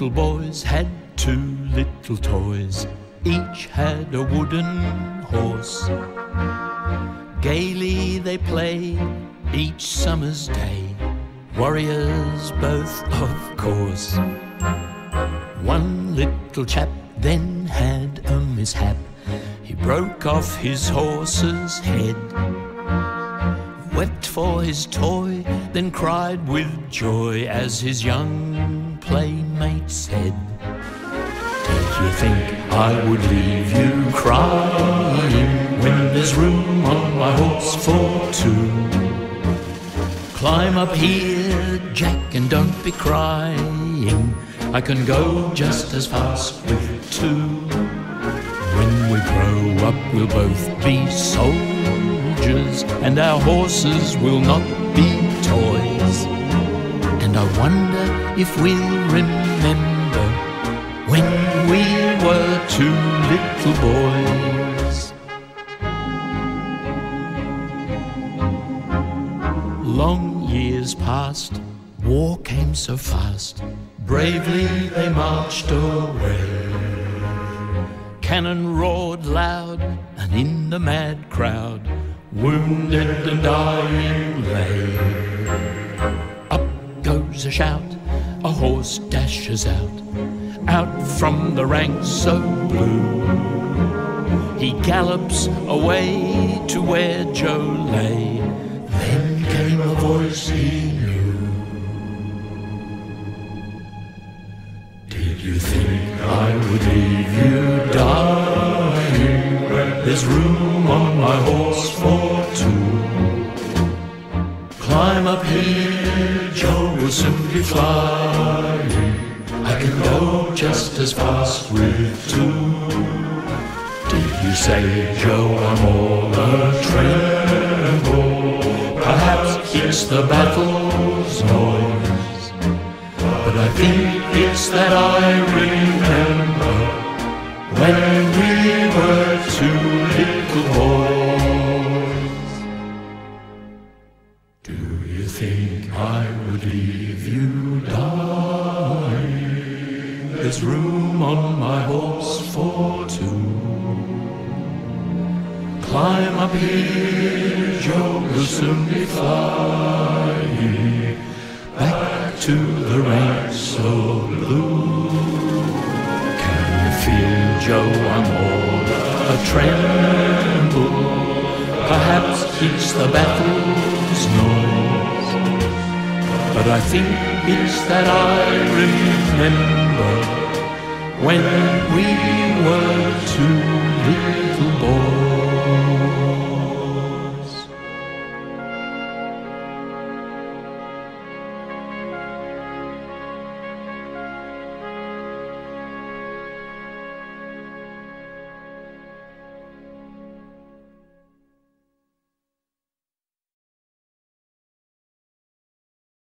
little boys had two little toys. Each had a wooden horse. Gaily they played each summer's day, warriors both, of course. One little chap then had a mishap. He broke off his horse's head, wept for his toy, then cried with joy as his young playmate said, "Did you think I would leave you crying when there's room on my horse for two? Climb up here, Jack, and don't be crying. I can go just as fast with two. When we grow up, we'll both be soldiers, and our horses will not be toys. And I wonder if we'll remember when we were two little boys." Long years passed, war came so fast, bravely they marched away. Cannon roared loud, and in the mad crowd, wounded and dying lay. Up goes a shout, a horse dashes out from the ranks so blue. He gallops away to where Joe lay. Then came a voice he knew. "Did you think I would leave you dying? There's room on my horse for two. Climb up here, Joe will soon be flying. I can go just as fast with two." Did you say, Joe, I'm all a-tremble? Perhaps it's the battle's noise, but I think it's that I remember when we were two little boys. Do you think I would leave you dying? There's room on my horse for two. Climb up here, Joe will soon be flying back to the ranks so blue. Can you feel, Joe, I'm all a-tremble? Perhaps it's the battle's noise, but I think it's that I remember when we were two little